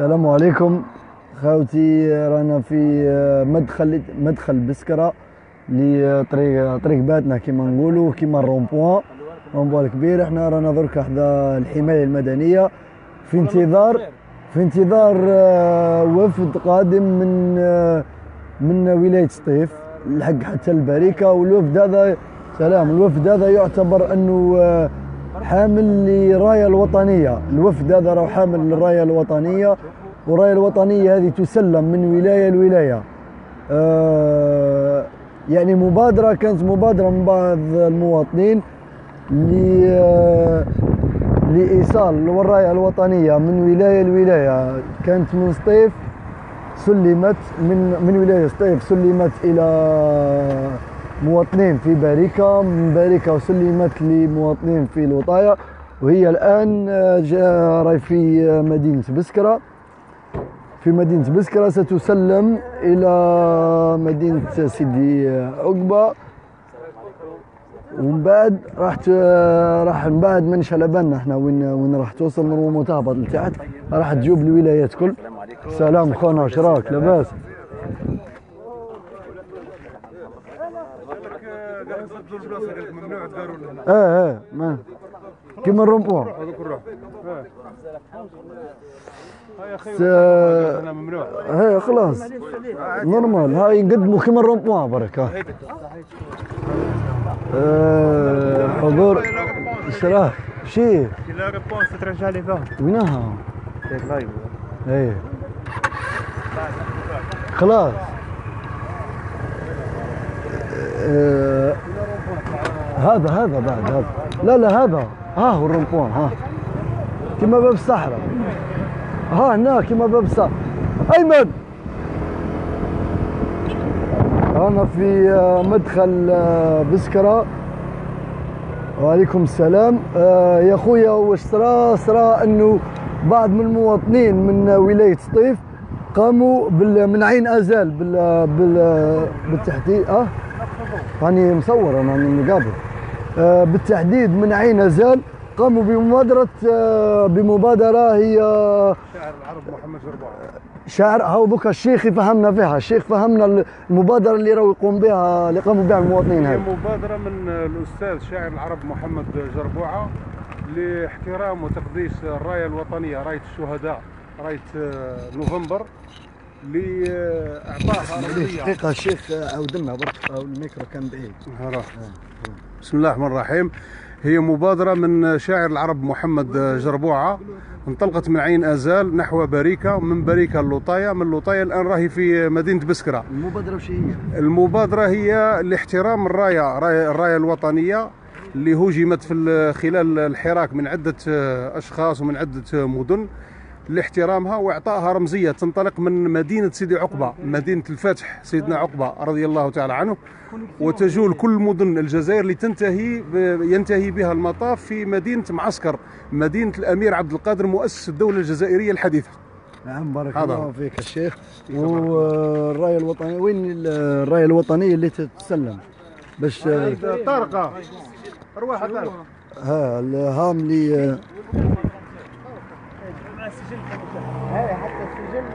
السلام عليكم خاوتي. رانا في مدخل بسكرة لطريق باتنا كيما نقولوا، كيما الرومبوان الكبير. احنا رانا درك حدا الحماية المدنية في انتظار وفد قادم من ولاية سطيف لحق حتى البريكة. الوفد هذا يعتبر انه حامل للراية الوطنية. الوفد هذا راه حامل للراية الوطنية، والراية الوطنية هذه تسلم من ولاية لولاية. يعني كانت مبادرة من بعض المواطنين لإيصال الراية الوطنية من ولاية لولاية. كانت من سطيف سلمت من ولاية سطيف سلمت إلى مواطنين في باريكا، من باريكا وسلمت لمواطنين في الوطاية، وهي الآن راهي في مدينة بسكرة. ستسلم إلى مدينة سيدي عقبة، ومن بعد راح من بعد مانيش على بالنا احنا وين راح توصل. من متهبط لتحت راح تجوب الولايات كل. سلام خونا، واش راك لاباس؟ ما كيما الرومبوان. هاي خلاص نورمال، هاي يقدموا كيما الرومبوان برك. حضور اشراك شي لا ريبونس ترجع لي فيها وينها؟ لايف. ايه خلاص. هذا بعد هذا. لا هذا هو الرومبوان، كيما باب الصحراء. هنا كيما باب الصحراء. ايمن، انا في مدخل بسكرة. وعليكم السلام. يا خويا، واش صرا انه بعض من المواطنين من ولاية سطيف قاموا من عين ازال بالتحديد. راني مصور، انا مقابل. بالتحديد من عين ازال قاموا بمبادرة هي شاعر العرب محمد جربوعة. هاو دوكا الشيخ يفهمنا فيها. الشيخ فهمنا المبادرة اللي راهو قاموا بها المواطنين. هي مبادرة من الأستاذ شاعر العرب محمد جربوعة لاحترام وتقديس الراية الوطنية، راية الشهداء، راية نوفمبر، لإعطائها رمزية. دقيقة الشيخ عاود لنا برك، الميكرو كان بعيد. بسم الله الرحمن الرحيم. هي مبادرة من شاعر العرب محمد جربوعة، انطلقت من عين ازال نحو باريكا، ومن باريكا اللوطاية، من اللوطاية الان راهي في مدينة بسكرة. المبادرة وش هي؟ المبادرة هي لاحترام الراية الوطنية اللي هجمت خلال الحراك من عدة اشخاص ومن عدة مدن، لاحترامها واعطائها رمزية تنطلق من مدينة سيدي عقبة، مدينة الفاتح سيدنا عقبة رضي الله تعالى عنه، وتجول كل مدن الجزائر اللي ينتهي بها المطاف في مدينة معسكر، مدينة الأمير عبد القادر مؤسس الدولة الجزائرية الحديثة. نعم، بارك الله فيك الشيخ. والراية الوطنية وين؟ الراية الوطنية اللي تتسلم باش طارقة أرواح طارقة. الهام اللي هاي حتى السجل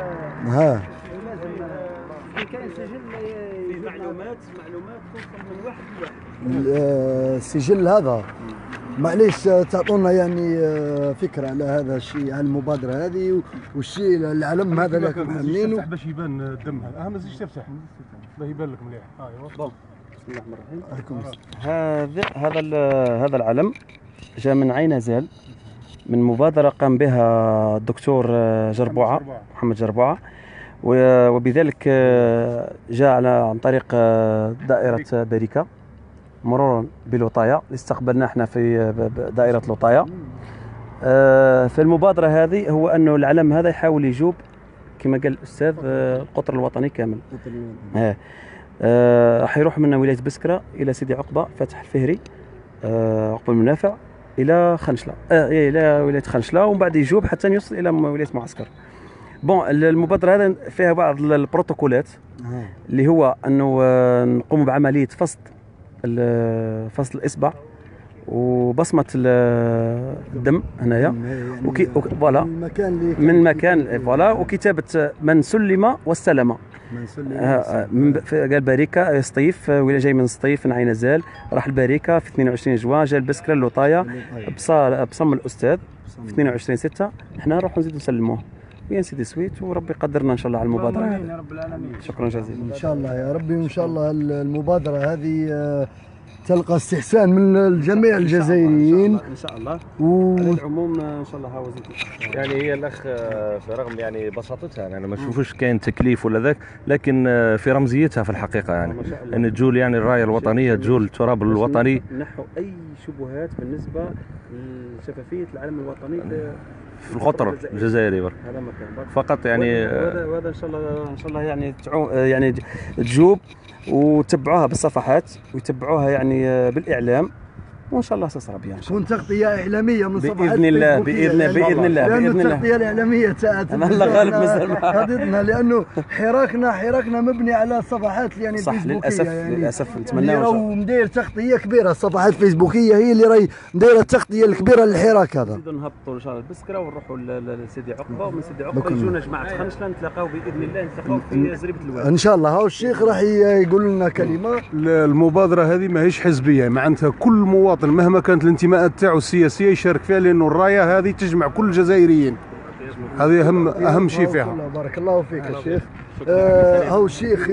كان سجل في معلومات توصل من واحد لواحد. السجل هذا معليش تعطونا يعني فكرة على هذا الشيء، على المبادرة هذه والشيء العلم هذا اللي راكم عاملينه باش يبان الدم. اهم زيد تفتح باش يبان لك مليح. ايوا بسم الله الرحمن الرحيم. هذا العلم جاء من عين ازال، من مبادرة قام بها الدكتور جربوعة محمد جربوعة، وبذلك جاء عن طريق دائرة باريكا مرورا بلوطاية، استقبلنا احنا في دائرة لوطاية. في المبادرة هذه هو أنه العلم هذا يحاول يجوب كما قال الأستاذ القطر الوطني كامل. راح يروح من ولاية بسكرة إلى سيدي عقبة، فتح الفهري، عقبة المنافع، إلى خنشلة، إلى ولاية خنشلة، ومن بعد يجوب حتى يوصل إلى ولاية معسكر. بون المبادرة هذا فيها بعض البروتوكولات اللي هو أنه نقوم بعملية فصل الإصبع وبصمه الدم هنايا فوالا من المكان فوالا، وكتابه من سلم واستلم. قال باريكا سطيف، ولا جاي من سطيف من عين زال، راح الباريكا في 22 جوان، جا البسكره اللوطايه بصم الاستاذ في 22 6. حنا نروحوا نزيدوا نسلموه ويا سيدي سويت، وربي يقدرنا ان شاء الله على المبادره. امين يا رب العالمين. شكرا جزيلا. ان شاء الله يا ربي، وان شاء الله المبادره هذه تلقى استحسان من الجميع الجزائريين ان شاء الله. على العموم ان شاء الله هاو يعني هي الاخ في رغم يعني بساطتها، يعني انا ما نشوفش كاين تكليف ولا ذاك، لكن في رمزيتها في الحقيقه، يعني ان تجول يعني الرايه الوطنيه، تجول التراب الوطني، نحو اي شبهات بالنسبه لشفافيه العلم الوطني في القطر الجزائري هذا مكان فقط يعني. وهذا ان شاء الله يعني يعني تجوب وتبعوها بالصفحات ويتبعوها يعني بالاعلام، وان شاء الله تصرى بها. تكون تغطيه اعلاميه من صفحات باذن الله باذن الله لأن التغطيه الاعلاميه تاعت الله غالب قضيتنا، لانه حراكنا مبني على صفحات يعني صح. فيسبوكيه، للاسف نتمنى راهو مدير تغطيه كبيره، الصفحات الفيسبوكيه هي اللي راهي مديره التغطيه الكبيره للحراك هذا. نزيدوا نهبطوا ان شاء الله البسكره ونروحوا لسيدي عقبه، ومن سيدي عقبه يجونا جماعه خنشله، نتلاقاو باذن الله، نتلاقاو في زريبه الواد ان شاء الله. هاو الشيخ راح يقول لنا كلمه. المبادره هذه ماهيش حزبيه، معناتها كل مواطن مهما كانت الانتماءات تاعو السياسيه يشارك فيها، لانه الرايه هذه تجمع كل الجزائريين، هذه اهم شيء فيها. بارك الله فيك يا شيخ. هاو الشيخ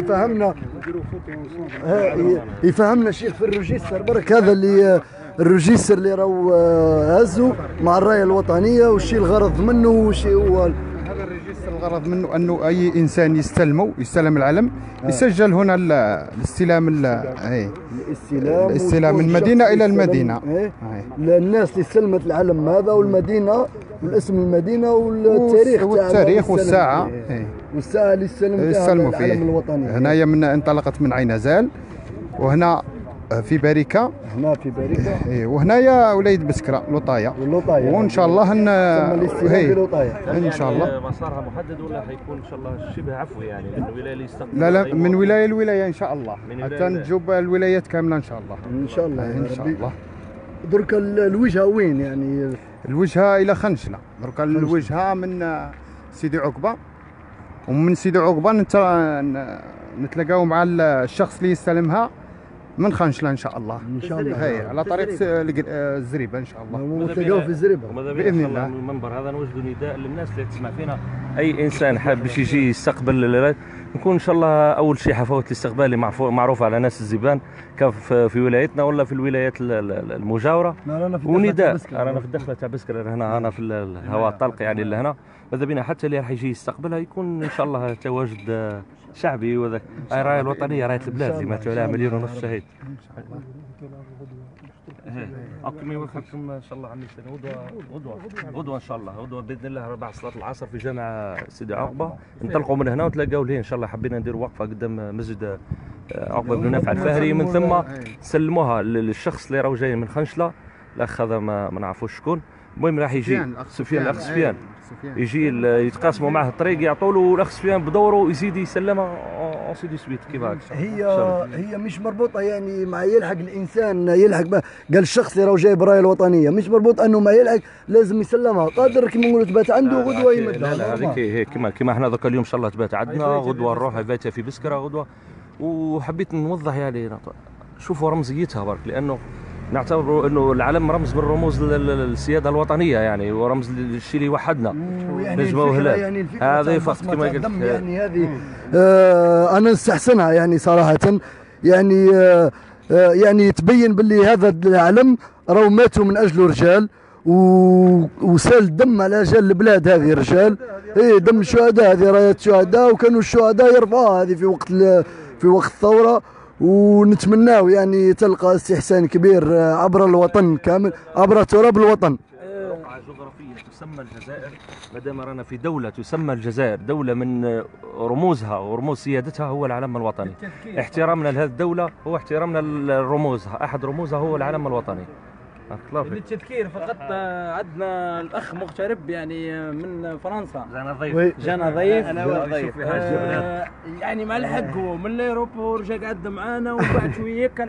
يفهمنا الشيخ في الروجيستر برك، هذا اللي الروجيستر اللي راهو هزوا مع الرايه الوطنيه، والشيء الغرض منه وشي هو هذا الريجستر. الغرض منه انه اي انسان يستلم العلم يسجل هنا الاستلام من المدينه الى المدينه. الناس اللي استلمت العلم هذا والمدينه والاسم المدينه والتاريخ والساعه والساعه اللي استلمتها العلم الوطني. هنايا من انطلقت من عين زال، وهنا في باريكا، وهنايا ولايه بسكره لوطايه، وان شاء الله ان شاء الله مسارها محدد ولا حيكون ان شاء الله شبه عفوي، يعني من الولايه اللي يستقبل؟ لا من ولايه لولايه ان شاء الله، حتى نجوب الولايات كامله ان شاء الله. ان شاء الله ان شاء الله. درك الوجهه وين يعني؟ الوجهه الى خنشله، درك الوجهه من سيدي عقبه، ومن سيدي عقبه نتلاقاو مع الشخص اللي يستلمها من خنشله ان شاء الله. ان شاء الله هي على طريق الزريبه ان شاء الله. نتلاقاو في الزريبه باذن الله. من المنبر هذا نوجدوا نداء للناس اللي تسمع فينا، اي انسان حاب باش يجي يستقبل، نكون ان شاء الله اول شيء حفاوه الاستقبال اللي معروفه على ناس الزبان كان في ولايتنا ولا في الولايات المجاوره. ونداء رانا في الدخله تاع بسكره هنا في الهواء الطلق، يعني اللي هنا ماذا بينا حتى اللي راح يجي يستقبلها يكون ان شاء الله تواجد شعبي، وذاك الرايه الوطنيه رايه البلاد اللي ماتوا عليها 1.5 مليون شهيد. اكم يوفقكم ان شاء الله عمي سنه. غدوه ان شاء الله، غدوه باذن الله بعد صلاه العصر في جامع سيدي عقبه، ننطلقوا من هنا ونتلاقاو لهيه ان شاء الله. حبينا نديروا وقفه قدام مسجد عقبه بن نافع الفهري، من ثم نسلموها للشخص اللي راهو جاي من خنشله، الاخ هذا ما نعرفوش شكون. المهم راح يجي سفيان، الاخ سفيان يجي يتقاسموا معه الطريق، يعطوا له الاخ سفيان بدوره يزيد يسلمها اون سيدي سويت. كيف هكا هي مش مربوطه يعني مع يلحق الانسان يلحق قال الشخص اللي راهو جايب الرايه الوطنيه، مش مربوط انه ما يلحق لازم يسلمها، قادر كيما نقولوا تبات عنده غدوه يمدها. لا هذيك هي كيما احنا ذاك اليوم ان شاء الله تبات عندنا، غدوه نروح فاتها في بسكره غدوه. وحبيت نوضح يعني شوفوا رمزيتها برك، لانه نعتبر انه العلم رمز من رموز السياده الوطنيه، يعني ورمز للشيء اللي يوحدنا نجمه وهلال. يعني هذه فقط كما قلت يعني هذه انا نستحسنها يعني صراحه، يعني تبين باللي هذا العلم راهو ماتوا من اجله رجال، وسال الدم على اجل البلاد هذه رجال. دم الشهداء، هذه رايات شهداء، وكانوا الشهداء يرفعوها هذه في وقت الثوره. ونتمناو يعني تلقى استحسان كبير عبر الوطن كامل، عبر تراب الوطن. موقع جغرافية تسمى الجزائر، ما دام رانا في دولة تسمى الجزائر، دولة من رموزها ورموز سيادتها هو العلم الوطني. احترامنا لهذه الدولة هو احترامنا لرموزها، أحد رموزها هو العلم الوطني. بارك الله فيك. للتذكير فقط عندنا الاخ مغترب يعني من فرنسا وي. جانا ضيف. انا هو الضيف. يعني ما لحقوا من الايروبور جا قعد معانا ومن بعد شويه كان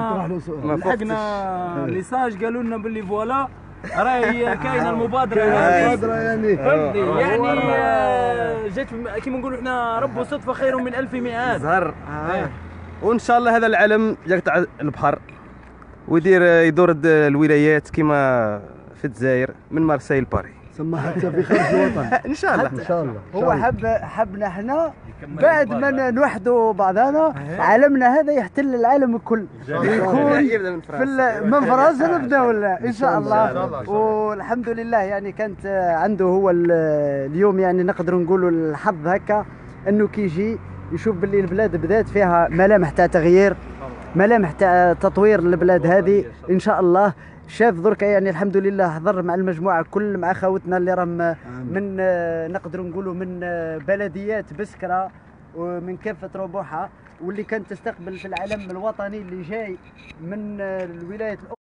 لحقنا ميساج قالوا لنا باللي فوالا راهي كاينه المبادره هذه يعني فهمتي يعني جات كيما نقولوا احنا رب صدفه خير من الف مئات. زهر وان شاء الله هذا العلم جاك تاع البحر يدور الولايات كما في الجزائر من مارسيل لباري ثم حتى في خارج الوطن ان شاء الله. ان شاء الله. هو حبنا احنا بعد ما نوحدوا بعضنا عالمنا هذا يحتل العالم الكل يكون من فرنسا نبدا ولا ان شاء الله. والحمد لله يعني كانت عنده هو اليوم يعني نقدروا نقولوا الحظ هكا انه كيجي يشوف باللي البلاد بدات فيها ملامح تاع تغيير، ملامح تاع تطوير البلاد هذه ان شاء الله. شاف دركا يعني الحمد لله حضر مع المجموعه كل مع خوتنا اللي راهم من نقدروا نقولوا من بلديات بسكره ومن كافه ربوحه واللي كانت تستقبل في العلم الوطني اللي جاي من الولايات الأخرى.